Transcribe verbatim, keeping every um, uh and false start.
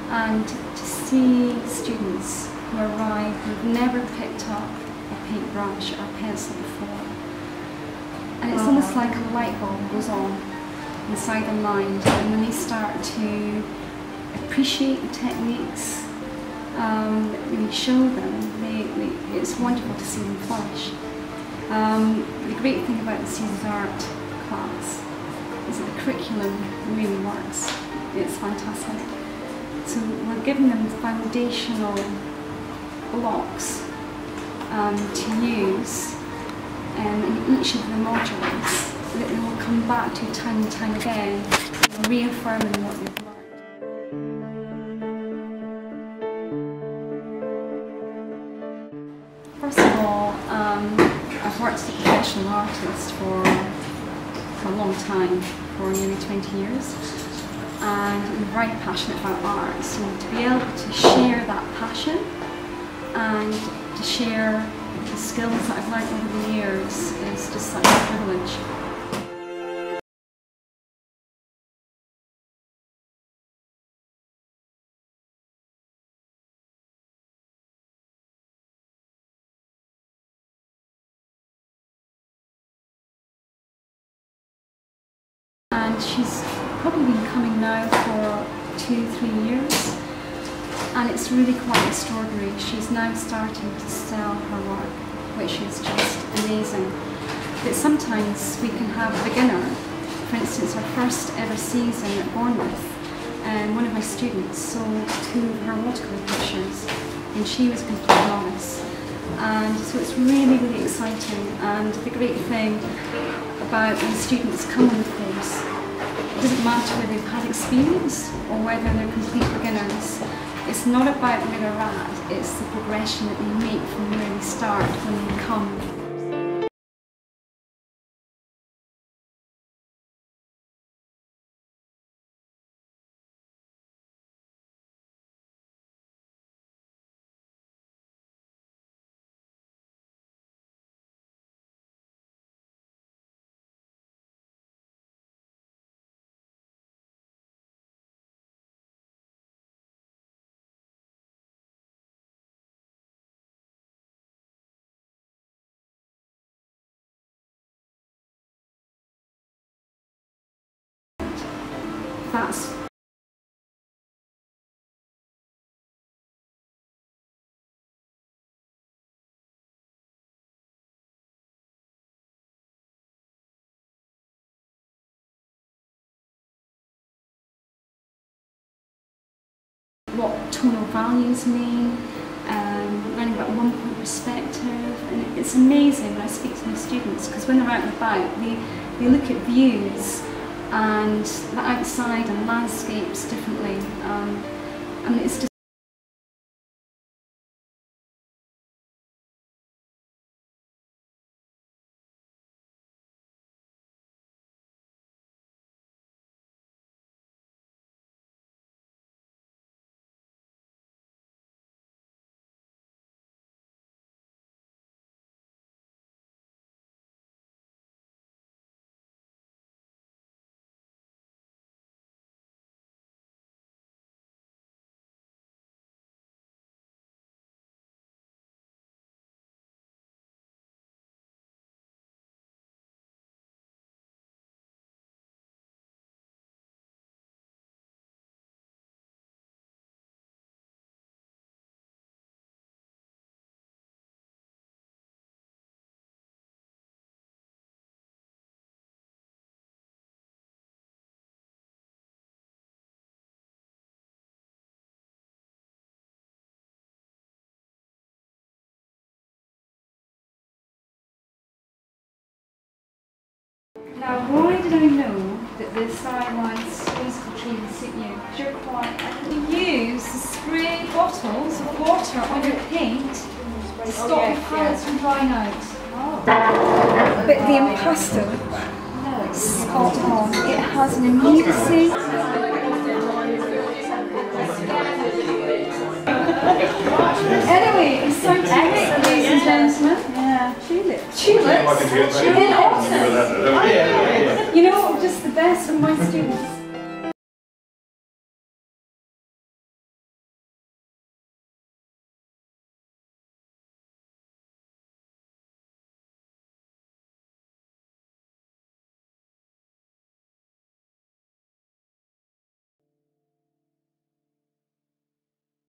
and to see students who arrive who've never picked up a paintbrush or a pencil before. And it's almost like a light bulb goes on inside their mind, and when they start to appreciate the techniques um, that really show them, they, they, it's wonderful to see them flourish. Um, the great thing about the Caesar's Art class is that the curriculum really works. It's fantastic. So we're giving them foundational blocks um, to use um, in each of the modules that they will come back to time and time again, reaffirming what they've learned. First of all, um, I've worked as a professional artist for, for a long time, for nearly twenty years, and I'm very passionate about art, so to be able to share that passion and to share the skills that I've learned over the years is just such a privilege. And she's probably been coming now for two, three years, and it's really quite extraordinary. She's now starting to sell her work, which is just amazing. But sometimes we can have a beginner, for instance, our first ever season at Bournemouth, and one of my students sold two of her watercolour pictures, and she was completely novice. And so it's really, really exciting, and the great thing about when students come on the course, it doesn't matter whether they've had experience or whether they're complete beginners. It's not about where they're at, it's the progression that they make from where they start when they come. That's what tonal values mean, um, learning about one point perspective, and it's amazing when I speak to my students, because when they're out and about, they, they look at views and the outside and landscapes differently. Um, I mean, it's just Now, why did I know that the stylized musical tree would suit you? Because you're quite... You use the spray bottles of water on your paint to stop oh, yes, the palettes yes. from drying out. Oh. But the impasto, spot on. It has an immediacy. Anyway, it's time to make, ladies and gentlemen. Yeah, tulips. Tulips? In autumn. You know, just the best of my students.